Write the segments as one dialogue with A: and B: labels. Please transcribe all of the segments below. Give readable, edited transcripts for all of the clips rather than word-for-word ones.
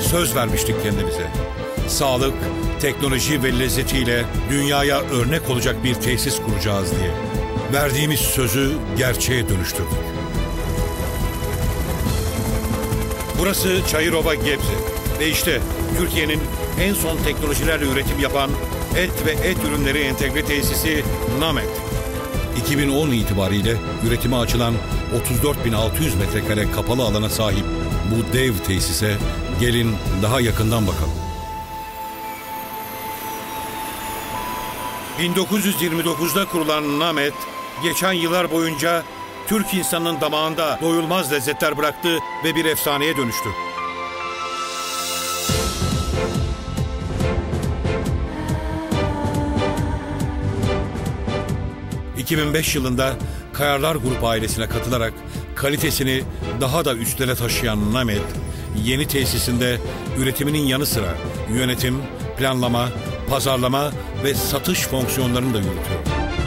A: söz vermiştik kendimize. Sağlık, teknoloji ve lezzetiyle dünyaya örnek olacak bir tesis kuracağız diye. Verdiğimiz sözü gerçeğe dönüştürdük. Burası Çayırova Gebze ve işte Türkiye'nin en son teknolojilerle üretim yapan et ve et ürünleri entegre tesisi Namet. 2010 itibariyle üretime açılan 34.600 metrekare kapalı alana sahip bu dev tesise gelin daha yakından bakalım. 1929'da kurulan Namet, geçen yıllar boyunca Türk insanının damağında doyulmaz lezzetler bıraktı ve bir efsaneye dönüştü. ...2005 yılında Kayarlar Grup ailesine katılarak kalitesini daha da üstlere taşıyan Namet, yeni tesisinde üretiminin yanı sıra yönetim, planlama, pazarlama ve satış fonksiyonlarını da yürütüyor.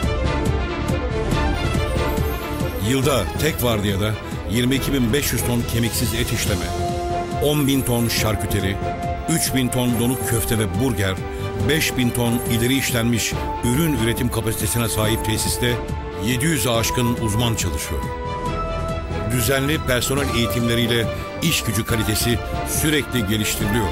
A: Yılda tek vardiyada 22.500 ton kemiksiz et işleme, 10.000 ton şarküteri, 3.000 ton donuk köfte ve burger, 5.000 ton ileri işlenmiş ürün üretim kapasitesine sahip tesiste 700'e aşkın uzman çalışıyor. Düzenli personel eğitimleriyle iş gücü kalitesi sürekli geliştiriliyor.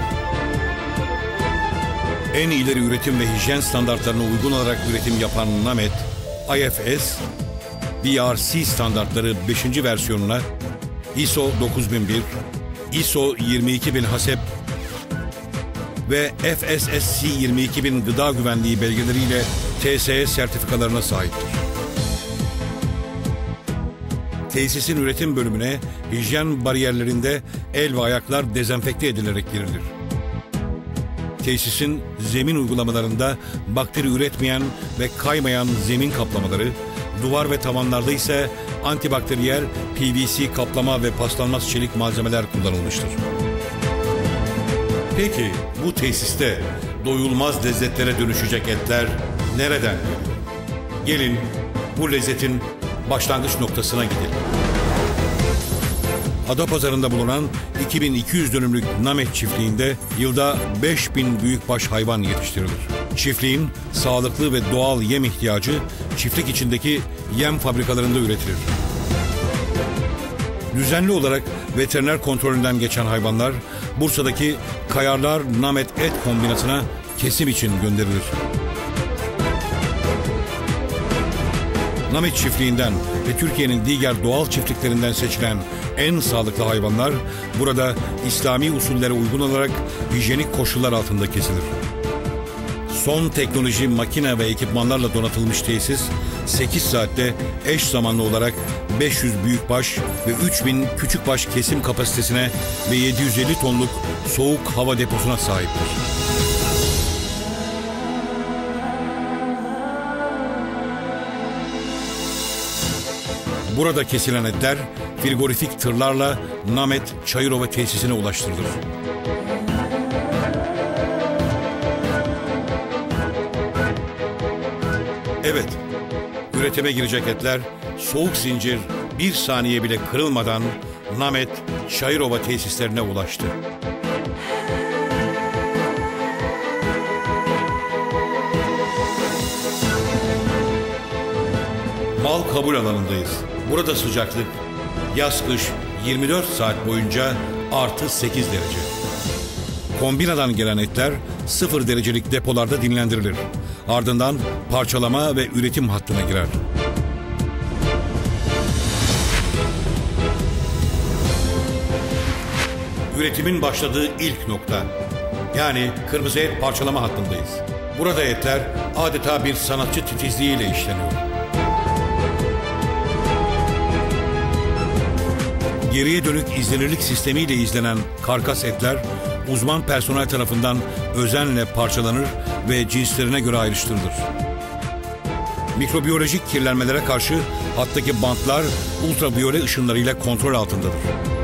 A: En ileri üretim ve hijyen standartlarına uygun olarak üretim yapan Namet, IFS, BRC standartları 5. versiyonuna ISO 9001, ISO 22000 HACCP ve FSSC 22000 gıda güvenliği belgeleriyle TSE sertifikalarına sahiptir. Tesisin üretim bölümüne hijyen bariyerlerinde el ve ayaklar dezenfekte edilerek girilir. Tesisin zemin uygulamalarında bakteri üretmeyen ve kaymayan zemin kaplamaları, duvar ve tavanlarda ise antibakteriyel PVC kaplama ve paslanmaz çelik malzemeler kullanılmıştır. Peki bu tesiste doyulmaz lezzetlere dönüşecek etler nereden geliyor? Gelin bu lezzetin başlangıç noktasına gidelim. Adapazarı'nda bulunan 2200 dönümlük Namet çiftliğinde yılda 5000 büyükbaş hayvan yetiştirilir. Çiftliğin sağlıklı ve doğal yem ihtiyacı çiftlik içindeki yem fabrikalarında üretilir. Düzenli olarak veteriner kontrolünden geçen hayvanlar Bursa'daki Kayarlar Namet Et kombinatına kesim için gönderilir. Namet çiftliğinden ve Türkiye'nin diğer doğal çiftliklerinden seçilen en sağlıklı hayvanlar burada İslami usullere uygun olarak hijyenik koşullar altında kesilir. Son teknoloji makine ve ekipmanlarla donatılmış tesis 8 saatte eş zamanlı olarak 500 büyükbaş ve 3000 küçükbaş kesim kapasitesine ve 750 tonluk soğuk hava deposuna sahiptir. Burada kesilen etler frigorifik tırlarla Namet Çayırova tesisine ulaştırılır. Evet, üretime girecek etler soğuk zincir bir saniye bile kırılmadan Namet Çayırova tesislerine ulaştı. Mal kabul alanındayız. Burada sıcaklık yaz-kış 24 saat boyunca +8 derece. Kombinadan gelen etler 0 derecelik depolarda dinlendirilir. Ardından parçalama ve üretim hattına girer. Üretimin başladığı ilk nokta, yani kırmızı et parçalama hattındayız. Burada etler adeta bir sanatçı titizliğiyle işleniyor. Geriye dönük izlenirlik sistemiyle izlenen karkas etler uzman personel tarafından özenle parçalanır ve cinslerine göre ayrıştırılır. Mikrobiyolojik kirlenmelere karşı hattaki bantlar ultraviyole ışınlarıyla kontrol altındadır.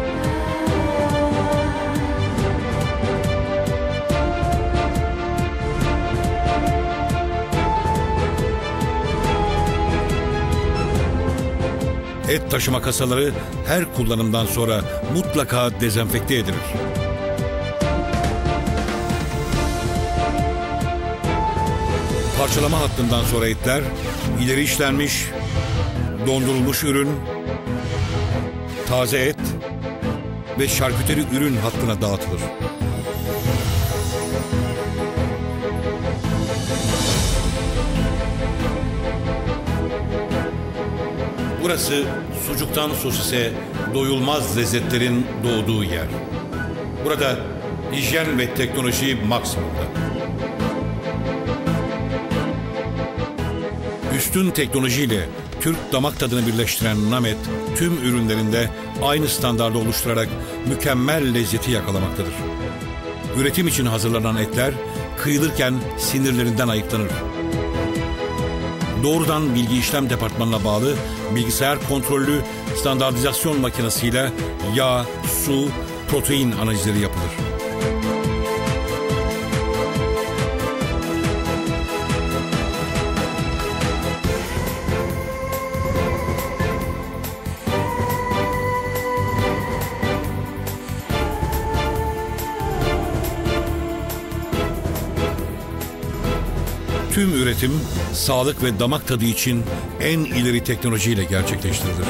A: Et taşıma kasaları her kullanımdan sonra mutlaka dezenfekte edilir. Parçalama hattından sonra etler ileri işlenmiş, dondurulmuş ürün, taze et ve şarküteri ürün hattına dağıtılır. Burası sucuktan sosise doyulmaz lezzetlerin doğduğu yer. Burada hijyen ve teknoloji maksimumda. Üstün teknolojiyle Türk damak tadını birleştiren Namet, tüm ürünlerinde aynı standardı oluşturarak mükemmel lezzeti yakalamaktadır. Üretim için hazırlanan etler kıyılırken sinirlerinden ayıklanır. Doğrudan bilgi işlem departmanına bağlı bilgisayar kontrollü standartizasyon makinesiyle yağ, su, protein analizleri yapılır. Tüm üretim, sağlık ve damak tadı için en ileri teknolojiyle gerçekleştirilir.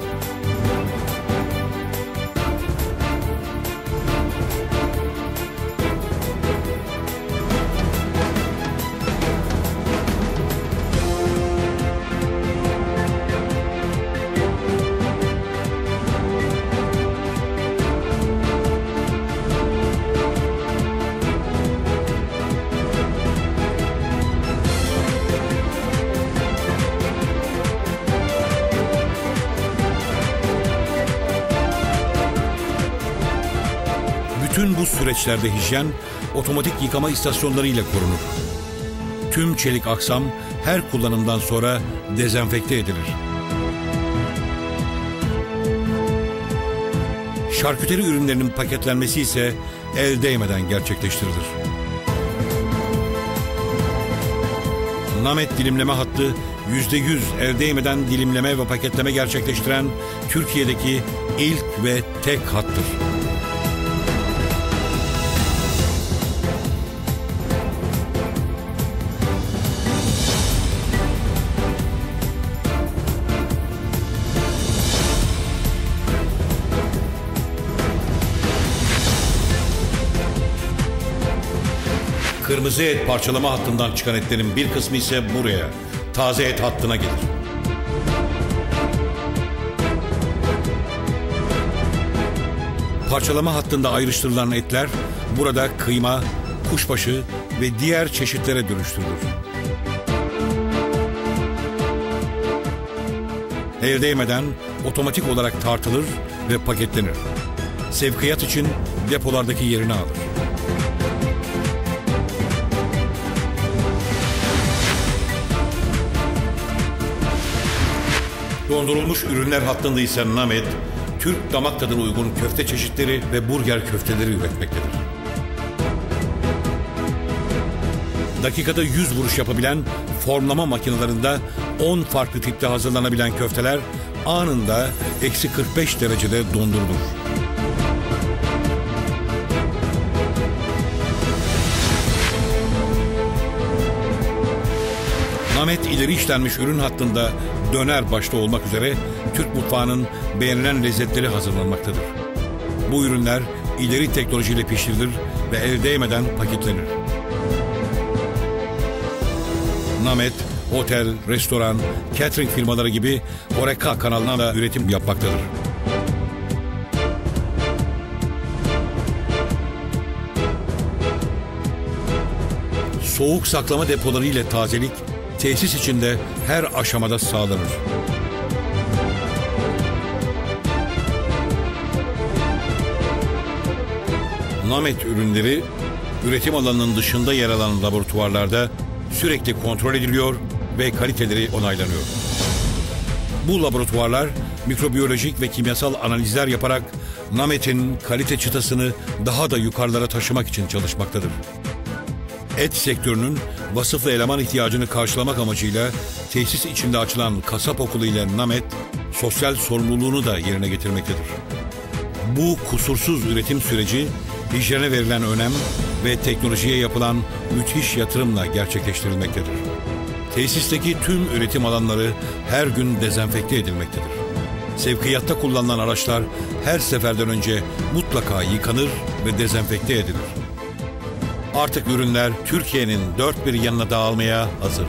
A: Bütün bu süreçlerde hijyen, otomatik yıkama istasyonları ile korunur. Tüm çelik aksam her kullanımdan sonra dezenfekte edilir. Şarküteri ürünlerinin paketlenmesi ise el değmeden gerçekleştirilir. Namet dilimleme hattı %100 el değmeden dilimleme ve paketleme gerçekleştiren Türkiye'deki ilk ve tek hattır. Kırmızı et parçalama hattından çıkan etlerin bir kısmı ise buraya, taze et hattına gelir. Parçalama hattında ayrıştırılan etler burada kıyma, kuşbaşı ve diğer çeşitlere dönüştürülür. El değmeden otomatik olarak tartılır ve paketlenir. Sevkiyat için depolardaki yerini alır. Dondurulmuş ürünler hattında ise Namet, Türk damak tadına uygun köfte çeşitleri ve burger köfteleri üretmektedir. Dakikada 100 vuruş yapabilen formlama makinelerinde 10 farklı tipte hazırlanabilen köfteler anında -45 derecede dondurulur. Namet ileri işlenmiş ürün hattında döner başta olmak üzere Türk mutfağının beğenilen lezzetleri hazırlanmaktadır. Bu ürünler ileri teknolojiyle pişirilir ve el değmeden paketlenir. Namet, otel, restoran, catering firmaları gibi HoReCa kanalına da üretim yapmaktadır. Soğuk saklama depoları ile tazelik tesis içinde her aşamada sağlanır. Namet ürünleri üretim alanının dışında yer alan laboratuvarlarda sürekli kontrol ediliyor ve kaliteleri onaylanıyor. Bu laboratuvarlar mikrobiyolojik ve kimyasal analizler yaparak Namet'in kalite çıtasını daha da yukarılara taşımak için çalışmaktadır. Et sektörünün vasıflı eleman ihtiyacını karşılamak amacıyla tesis içinde açılan kasap okulu ile Namet, sosyal sorumluluğunu da yerine getirmektedir. Bu kusursuz üretim süreci, hijyene verilen önem ve teknolojiye yapılan müthiş yatırımla gerçekleştirilmektedir. Tesisteki tüm üretim alanları her gün dezenfekte edilmektedir. Sevkiyatta kullanılan araçlar her seferden önce mutlaka yıkanır ve dezenfekte edilir. Artık ürünler Türkiye'nin dört bir yanına dağılmaya hazır.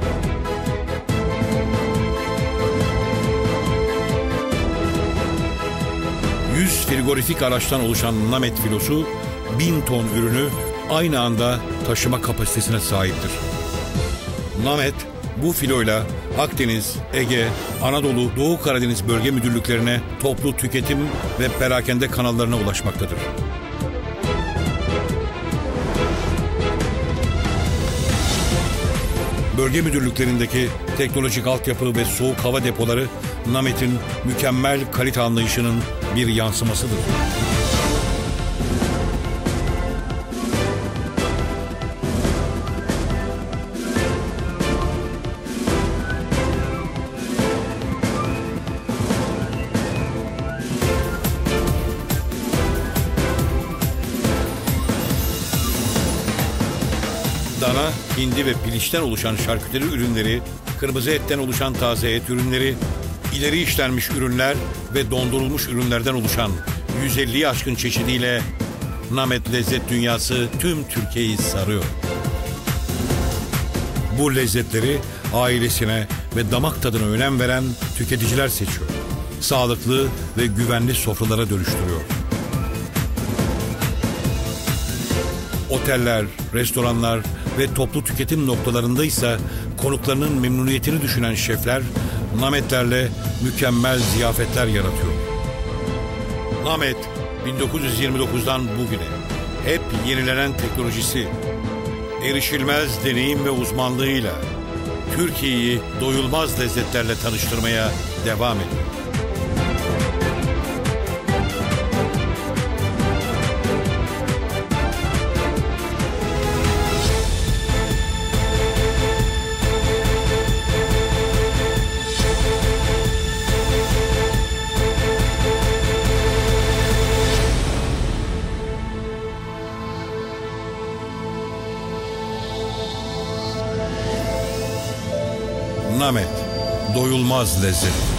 A: Frigorifik araçtan oluşan Namet filosu 1000 ton ürünü aynı anda taşıma kapasitesine sahiptir. Namet bu filoyla Akdeniz, Ege, Anadolu, Doğu Karadeniz bölge müdürlüklerine toplu tüketim ve perakende kanallarına ulaşmaktadır. Bölge müdürlüklerindeki teknolojik altyapı ve soğuk hava depoları Namet'in mükemmel kalite anlayışının bir yansımasıdır. Dana, hindi ve piliçten oluşan şarküteri ürünleri, kırmızı etten oluşan taze et ürünleri, ileri işlenmiş ürünler ve dondurulmuş ürünlerden oluşan 150'yi aşkın çeşidiyle Namet lezzet dünyası tüm Türkiye'yi sarıyor. Bu lezzetleri ailesine ve damak tadına önem veren tüketiciler seçiyor. Sağlıklı ve güvenli sofralara dönüştürüyor. Oteller, restoranlar ve toplu tüketim noktalarında ise konuklarının memnuniyetini düşünen şefler Nametlerle mükemmel ziyafetler yaratıyor. Namet 1929'dan bugüne hep yenilenen teknolojisi, erişilmez deneyim ve uzmanlığıyla Türkiye'yi doyulmaz lezzetlerle tanıştırmaya devam ediyor. Namet, doyulmaz lezzet.